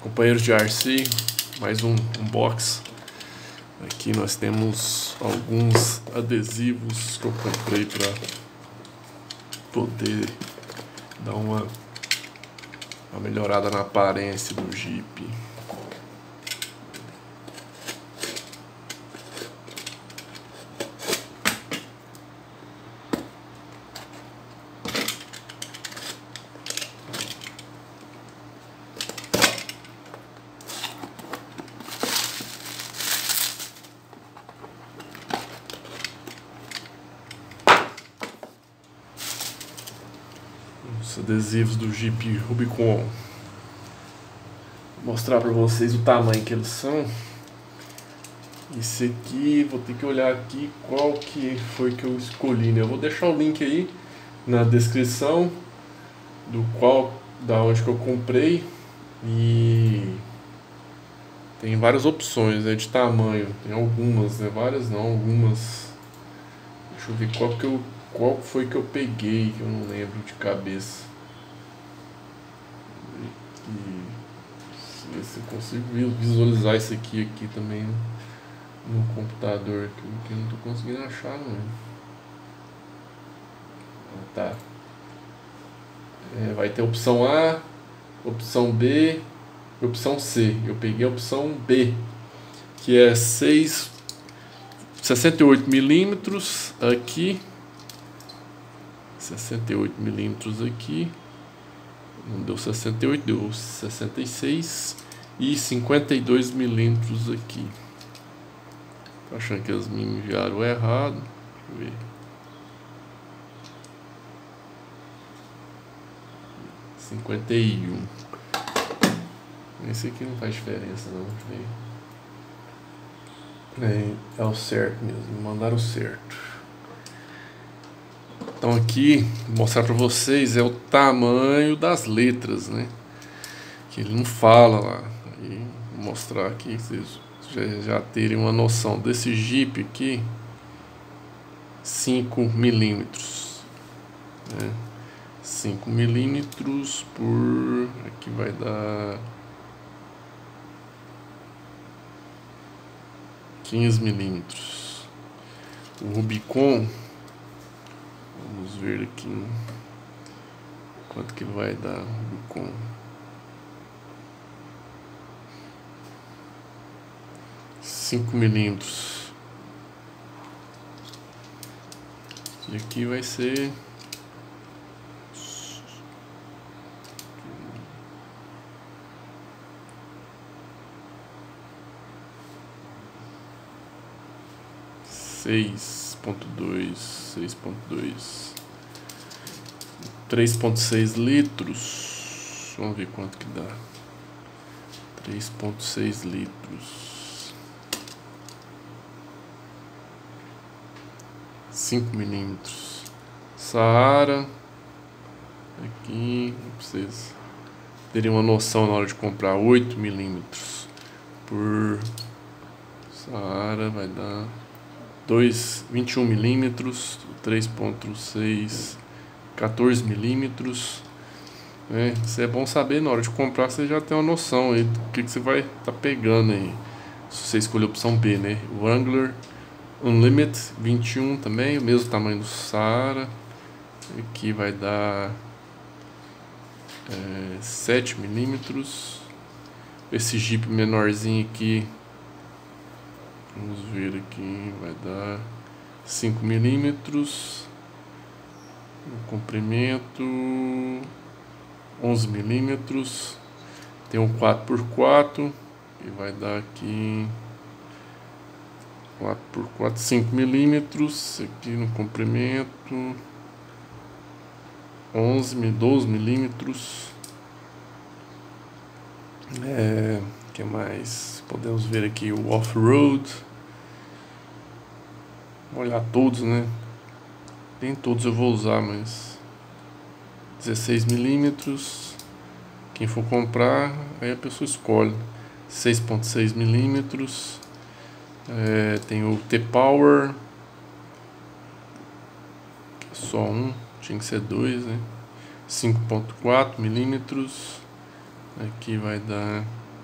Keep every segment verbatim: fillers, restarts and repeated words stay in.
Companheiros de R C, mais um unbox. Aqui nós temos alguns adesivos que eu comprei para poder dar uma, uma melhorada na aparência do Jeep. Os adesivos do Jeep Rubicon. Vou mostrar para vocês o tamanho que eles são. Esse aqui, vou ter que olhar aqui qual que foi que eu escolhi, né? Eu vou deixar o link aí na descrição do qual, da onde que eu comprei, e tem várias opções, né, de tamanho. Tem algumas, né? Várias não, algumas. Deixa eu ver qual que eu Qual foi que eu peguei, que eu não lembro de cabeça. Aqui, ver se eu consigo visualizar isso aqui, aqui também no computador, que eu não tô conseguindo achar, não. Ah, tá. É, vai ter opção A, opção B e opção C. Eu peguei a opção B, que é seis, sessenta e oito milímetros aqui. sessenta e oito milímetros aqui, não deu sessenta e oito, deu sessenta e seis, e cinquenta e dois milímetros aqui. Tô achando que eles me enviaram errado. Deixa eu ver. cinquenta e um. Esse aqui não faz diferença não. É, é o certo mesmo, mandaram o certo. Então aqui, vou mostrar para vocês é o tamanho das letras, né? Que ele não fala lá. Aí, vou mostrar aqui, vocês já, já terem uma noção desse Jeep aqui. cinco milímetros, né? cinco milímetros por... aqui vai dar quinze milímetros. O Rubicon, vamos ver aqui quanto que vai dar o Rubicon. cinco milímetros. E aqui vai ser seis ponto dois, seis ponto dois, três ponto seis litros. Vamos ver quanto que dá. três ponto seis litros. cinco milímetros. Saara. Aqui, pra vocês terem uma noção na hora de comprar, oito milímetros por Saara vai dar dois, vinte e um milímetros, três ponto seis, quatorze milímetros. É, isso é bom saber na hora de comprar, você já tem uma noção aí do que, que você vai estar tá pegando aí. Se você escolher a opção B, né? Wrangler Unlimited vinte e um também, o mesmo tamanho do Saara. Aqui vai dar é, sete milímetros. Esse Jeep menorzinho aqui, vamos ver aqui, vai dar cinco milímetros. O comprimento onze milímetros. Tem um quatro por quatro que vai dar aqui quatro por quatro, cinco milímetros. Aqui no comprimento onze, doze milímetros. É, que mais? Podemos ver aqui o off-road. Vou olhar todos, né? Nem todos eu vou usar, mas dezesseis milímetros. Quem for comprar, aí a pessoa escolhe. seis ponto seis milímetros. É, tem o T-Power, que é só um, tinha que ser dois, né? cinco ponto quatro milímetros. Aqui vai dar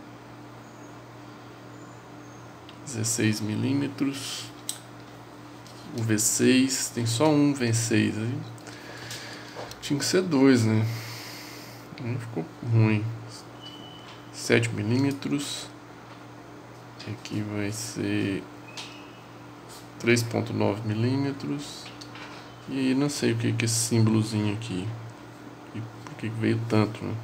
dezesseis milímetros. O V seis, tem só um V seis aí. Tinha que ser dois, né? Não ficou ruim. sete milímetros. Aqui vai ser três ponto nove milímetros. E não sei o que que é esse símbolozinho aqui. E por que veio tanto, né?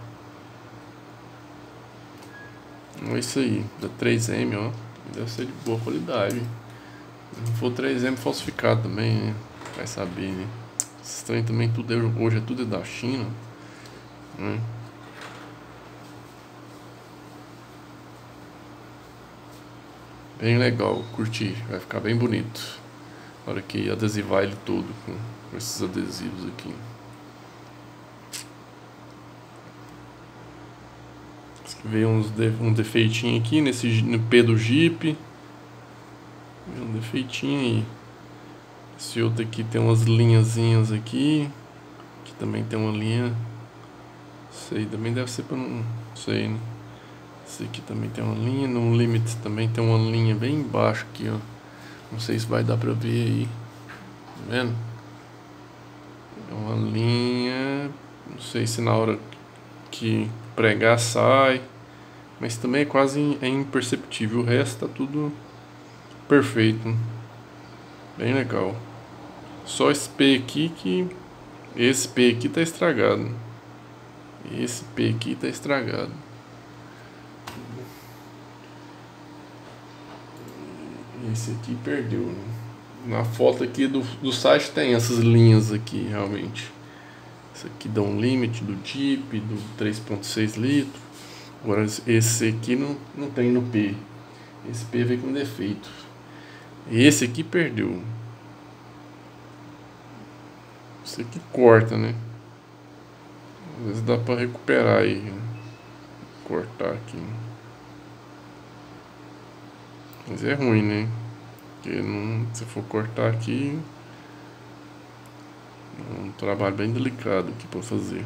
É isso aí, da três M, ó. Deve ser de boa qualidade. Se não for três M falsificado também, né? Vai saber, né? Esse trem também tudo é, hoje é tudo da China, né? Bem legal, curti, vai ficar bem bonito. Olha que adesivar ele todo com, com esses adesivos aqui. Veio uns de, um defeitinho aqui nesse, no P do Jeep. Veio um defeitinho aí. Esse outro aqui tem umas linhazinhas aqui. Aqui também tem uma linha. Sei, também deve ser para não sei, né? Esse aqui também tem uma linha. No limite também tem uma linha bem embaixo aqui, ó. Não sei se vai dar pra ver aí. Tá vendo? É uma linha. Não sei se na hora que pregar sai. Mas também é quase é imperceptível. O resto tá tudo perfeito. Bem legal. Só esse P aqui que... Esse P aqui tá estragado. Esse P aqui tá estragado. Esse aqui perdeu, né? Na foto aqui do, do site tem essas linhas aqui, realmente. Esse aqui dá um limite do Jeep, do três ponto seis litros. Agora esse aqui não, não tem no P. Esse P veio com defeito. Esse aqui perdeu. Esse aqui corta, né? Às vezes dá pra recuperar aí, né? Cortar aqui. Mas é ruim, né? Porque não, se for cortar aqui, é um trabalho bem delicado aqui pra fazer.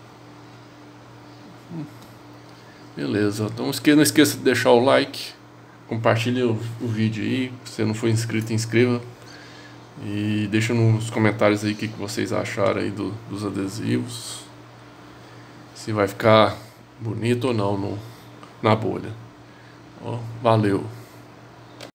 Beleza, então não esqueça de deixar o like, compartilhe o, o vídeo aí. Se você não for inscrito, inscreva. E deixa nos comentários aí o que, que vocês acharam aí do, dos adesivos. Se vai ficar bonito ou não no, na bolha. Ó, valeu!